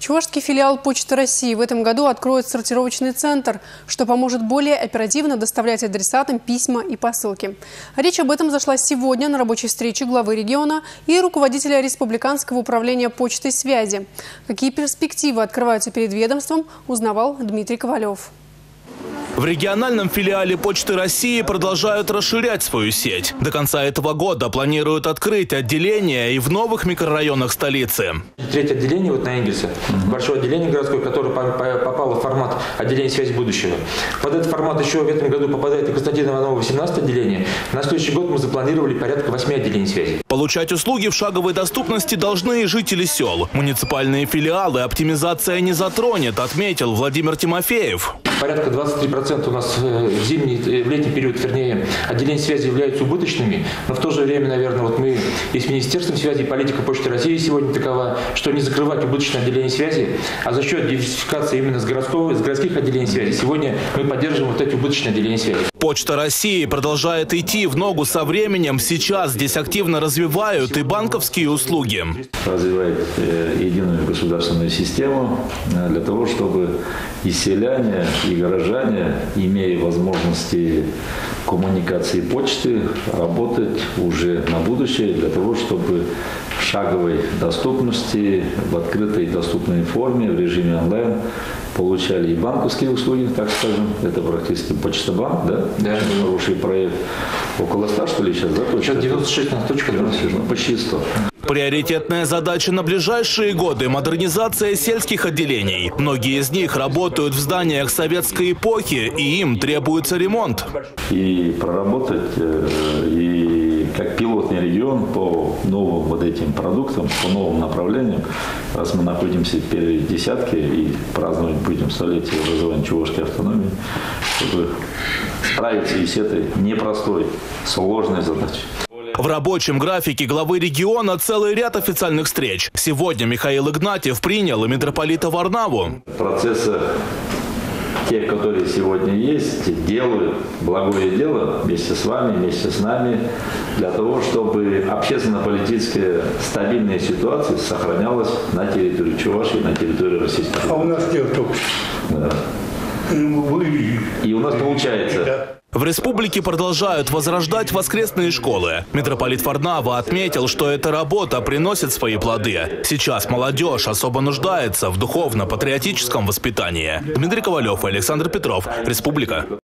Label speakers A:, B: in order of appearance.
A: Чувашский филиал Почты России в этом году откроет сортировочный центр, что поможет более оперативно доставлять адресатам письма и посылки. Речь об этом зашла сегодня на рабочей встрече главы региона и руководителя Республиканского управления почты и связи. Какие перспективы открываются перед ведомством, узнавал Дмитрий Ковалев.
B: В региональном филиале Почты России продолжают расширять свою сеть. До конца этого года планируют открыть отделения и в новых микрорайонах столицы.
C: Третье отделение на Энгельсе, большое отделение городское, которое попало в формат отделения связи будущего. Под этот формат еще в этом году попадает и Константина Иванова 18 отделение. На следующий год мы запланировали порядка 8 отделений связи.
B: Получать услуги в шаговой доступности должны и жители сел. Муниципальные филиалы оптимизация не затронет, отметил Владимир Тимофеев.
C: Порядка 23% у нас в зимний, в летний период, вернее, отделения связи являются убыточными. Но в то же время, наверное, вот мы и с Министерством связи, и политика Почты России сегодня такова, что не закрывать убыточные отделения связи, а за счет диверсификации именно с городских отделений связи сегодня мы поддерживаем вот эти убыточные отделения связи.
B: Почта России продолжает идти в ногу со временем. Сейчас здесь активно развивают и банковские услуги.
D: Развивает единую государственную систему для того, чтобы и селяне, и горожане, имея возможности коммуникации почты, работать уже на будущее для того, чтобы в шаговой доступности, в открытой доступной форме, в режиме онлайн получали и банковские услуги, так скажем. Это практически Почта-банк, да? Да. Хороший проект. Около 100, что ли, сейчас, да?
C: Сейчас 96 на точку,
D: почти 100.
B: Приоритетная задача на ближайшие годы – модернизация сельских отделений. Многие из них работают в зданиях советской эпохи, и им требуется ремонт.
D: И проработать, и как пилотный регион по новым вот этим продуктам, по новым направлениям, раз мы находимся в первой десятке и праздновать будем столетие образования Чувашской автономии, чтобы справиться и с этой непростой, сложной задачей.
B: В рабочем графике главы региона целый ряд официальных встреч. Сегодня Михаил Игнатьев принял и митрополита Варнаву.
D: Процессы, те, которые сегодня есть, делают благое дело вместе с вами, вместе с нами, для того, чтобы общественно-политическая стабильная ситуация сохранялась на территории Чувашии, на территории Российской Федерации.
E: А у нас нет только.
D: Да. И у нас получается.
B: В республике продолжают возрождать воскресные школы. Митрополит Варнава отметил, что эта работа приносит свои плоды. Сейчас молодежь особо нуждается в духовно-патриотическом воспитании. Дмитрий Ковалев и Александр Петров. Республика.